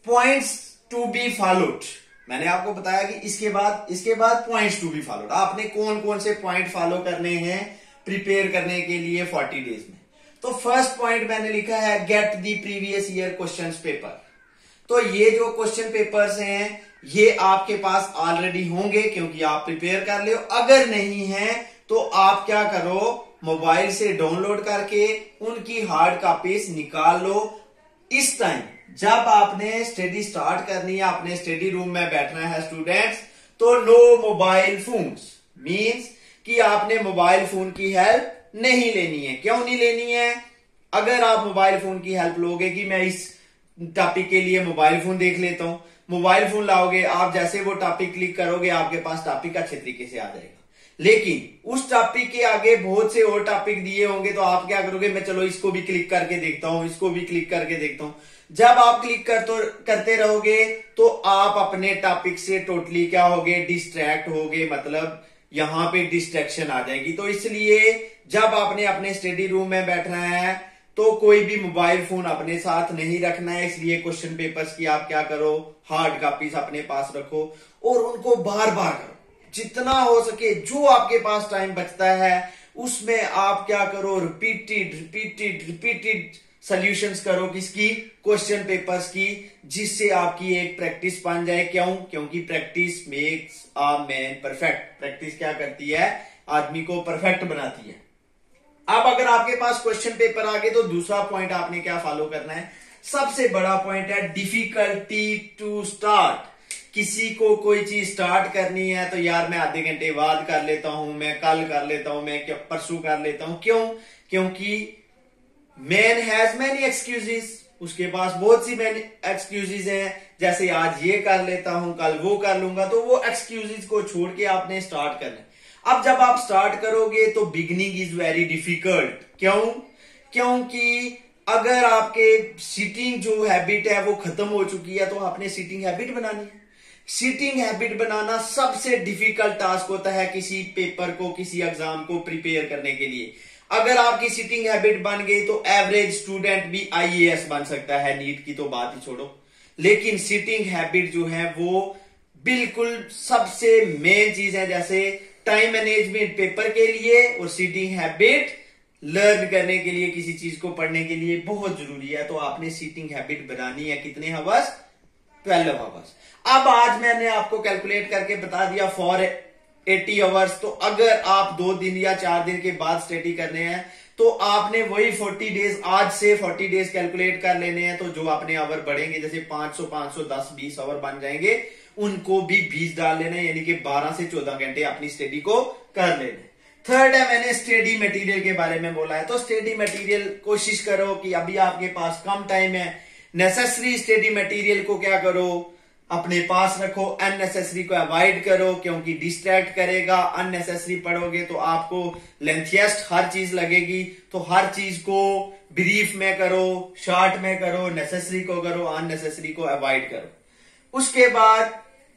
Points to be followed. मैंने आपको बताया कि इसके बाद पॉइंट्स टू बी फॉलोड, आपने कौन कौन से पॉइंट फॉलो करने हैं प्रिपेयर करने के लिए 40 डेज में। तो फर्स्ट पॉइंट मैंने लिखा है get the previous year questions paper. तो ये जो क्वेश्चन पेपर्स हैं ये आपके पास ऑलरेडी होंगे क्योंकि आप प्रिपेयर कर ले। अगर नहीं है तो आप क्या करो, मोबाइल से डाउनलोड करके उनकी हार्ड कॉपीज निकाल लो। इस टाइम जब आपने स्टडी स्टार्ट करनी है, अपने स्टडी रूम में बैठना है स्टूडेंट्स, तो नो मोबाइल फोन्स, मींस कि आपने मोबाइल फोन की हेल्प नहीं लेनी है। क्यों नहीं लेनी है? अगर आप मोबाइल फोन की हेल्प लोगे कि मैं इस टॉपिक के लिए मोबाइल फोन देख लेता हूं, मोबाइल फोन लाओगे, आप जैसे वो टॉपिक क्लिक करोगे आपके पास टॉपिक अच्छे तरीके से आ जाएगा। लेकिन उस टॉपिक के आगे बहुत से और टॉपिक दिए होंगे तो आप क्या करोगे, मैं चलो इसको भी क्लिक करके देखता हूं, इसको भी क्लिक करके देखता हूं। जब आप क्लिक करते रहोगे तो आप अपने टॉपिक से टोटली क्या होगे, डिस्ट्रैक्ट होगे, मतलब यहां पे डिस्ट्रैक्शन आ जाएगी। तो इसलिए जब आपने अपने स्टडी रूम में बैठना है तो कोई भी मोबाइल फोन अपने साथ नहीं रखना है। इसलिए क्वेश्चन पेपर्स की आप क्या करो, हार्ड कॉपीज अपने पास रखो और उनको बार बार करो, जितना हो सके। जो आपके पास टाइम बचता है उसमें आप क्या करो, रिपीटेड सॉल्यूशंस करो, किसकी, क्वेश्चन पेपर्स की, जिससे आपकी एक प्रैक्टिस बन जाए। क्यों? क्योंकि practice makes a man perfect. Practice क्या करती है, आदमी को परफेक्ट बनाती है। अब अगर आपके पास क्वेश्चन पेपर आ गए तो दूसरा पॉइंट आपने क्या फॉलो करना है, सबसे बड़ा पॉइंट है डिफिकल्टी टू स्टार्ट। किसी को कोई चीज स्टार्ट करनी है तो यार मैं आधे घंटे बाद कर लेता हूं, मैं कल कर लेता हूं, मैं परसों कर लेता हूं। क्यों? क्योंकि मैन हैज मैनी एक्सक्यूजेस, उसके पास बहुत सी मैनी एक्सक्यूजेस हैं, जैसे आज ये कर लेता हूं, कल वो कर लूंगा। तो वो एक्सक्यूजेस को छोड़ के आपने स्टार्ट करना है। अब जब आप स्टार्ट करोगे तो बिगिनिंग इज वेरी डिफिकल्ट। क्यों? क्योंकि अगर आपके सीटिंग जो हैबिट है वो खत्म हो चुकी है तो आपने सीटिंग हैबिट बनानी है। सीटिंग हैबिट बनाना सबसे डिफिकल्ट टास्क होता है किसी पेपर को, किसी एग्जाम को प्रिपेयर करने के लिए। अगर आपकी सीटिंग हैबिट बन गई तो एवरेज स्टूडेंट भी आईएएस बन सकता है, नीट की तो बात ही छोड़ो। लेकिन सीटिंग हैबिट जो है वो बिल्कुल सबसे मेन चीज है। जैसे टाइम मैनेजमेंट पेपर के लिए और सीटिंग हैबिट लर्न करने के लिए, किसी चीज को पढ़ने के लिए बहुत जरूरी है। तो आपने सीटिंग हैबिट बनानी है कितने आवर्स, 12 आवर्स। अब आज मैंने आपको कैलकुलेट करके बता दिया फॉर 80 आवर्स। तो अगर आप 2 दिन या 4 दिन के बाद स्टडी करने हैं तो आपने वही 40 डेज, आज से 40 डेज कैलकुलेट कर लेने हैं। तो जो अपने आवर बढ़ेंगे, जैसे 500, 500, 10, 20 आवर बन जाएंगे, उनको भी 20 डाल लेना है, यानी कि 12 से 14 घंटे अपनी स्टडी को कर लेना है। थर्ड है, मैंने स्टडी मटेरियल के बारे में बोला है। तो स्टडी मटेरियल कोशिश करो कि अभी आपके पास कम टाइम है, नेसेसरी स्टडी मटेरियल को क्या करो, अपने पास रखो, अननेसेसरी को अवॉइड करो क्योंकि डिस्ट्रैक्ट करेगा। अननेसेसरी पढ़ोगे तो आपको लेंथिएस्ट हर चीज लगेगी। तो हर चीज को ब्रीफ में करो, शॉर्ट में करो, नेसेसरी को करो, अननेसेसरी को अवॉइड करो। उसके बाद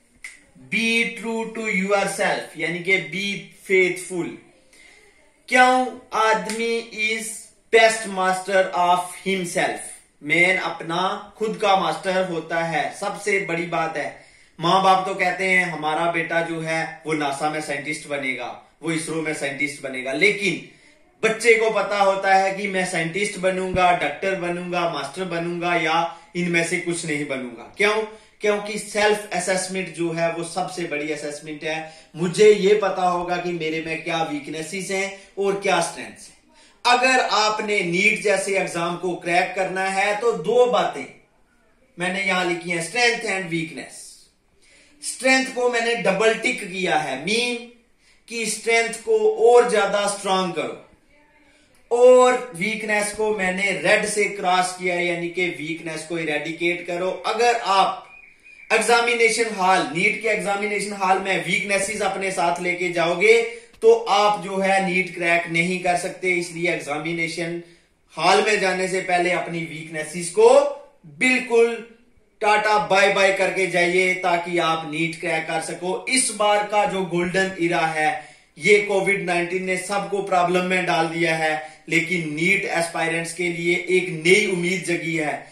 be true to your self, यानी कि बी फेथफुल। क्यों? आदमी is best master of himself. Man अपना खुद का मास्टर होता है, सबसे बड़ी बात है। माँ बाप तो कहते हैं हमारा बेटा जो है वो नासा में साइंटिस्ट बनेगा, वो इसरो में साइंटिस्ट बनेगा। लेकिन बच्चे को पता होता है कि मैं साइंटिस्ट बनूंगा, डॉक्टर बनूंगा, मास्टर बनूंगा या इनमें से कुछ नहीं बनूंगा। क्यों? क्योंकि सेल्फ असेसमेंट जो है वो सबसे बड़ी असेसमेंट है। मुझे ये पता होगा कि मेरे में क्या वीकनेसेस हैं और क्या स्ट्रेंथ्स हैं। अगर आपने नीट जैसे एग्जाम को क्रैक करना है तो 2 बातें मैंने यहां लिखी हैं, स्ट्रेंथ एंड वीकनेस। स्ट्रेंथ को मैंने डबल टिक किया है, मीन कि स्ट्रेंथ को और ज्यादा स्ट्रांग करो, और वीकनेस को मैंने रेड से क्रॉस किया है, यानी कि वीकनेस को इरेडिकेट करो। अगर आप एग्जामिनेशन हॉल, नीट के एग्जामिनेशन हॉल में वीकनेसेस अपने साथ लेके जाओगे तो आप जो है नीट क्रैक नहीं कर सकते। इसलिए एग्जामिनेशन हॉल में जाने से पहले अपनी वीकनेसेस को बिल्कुल टाटा बाय बाय करके जाइए ताकि आप नीट क्रैक कर सको। इस बार का जो गोल्डन इरा है ये कोविड-19 ने सबको प्रॉब्लम में डाल दिया है, लेकिन नीट एस्पायरेंट्स के लिए एक नई उम्मीद जगी है।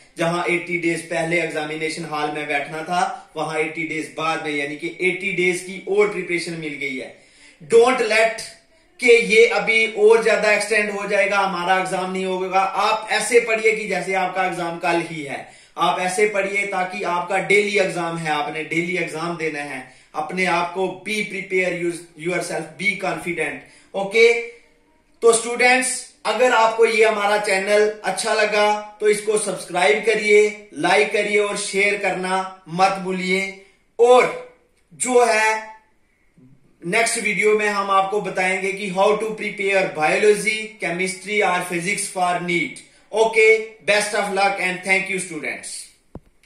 जहां 80 डेज पहले एग्जामिनेशन हॉल में बैठना था, वहां 80 डेज बाद में, यानी कि 80 डेज की और प्रिपरेशन मिल गई है। डोंट लेट कि ये अभी और ज्यादा एक्सटेंड हो जाएगा, हमारा एग्जाम नहीं होगा। आप ऐसे पढ़िए कि जैसे आपका एग्जाम कल ही है, आप ऐसे पढ़िए ताकि आपका डेली एग्जाम है, आपने डेली एग्जाम देना है। अपने आप को be prepare your self, be confident. Okay, तो स्टूडेंट्स, अगर आपको ये हमारा चैनल अच्छा लगा तो इसको सब्सक्राइब करिए, लाइक करिए और शेयर करना मत भूलिए। और जो है नेक्स्ट वीडियो में हम आपको बताएंगे कि how to prepare biology, chemistry और physics for NEET. Okay, best of luck and thank you students.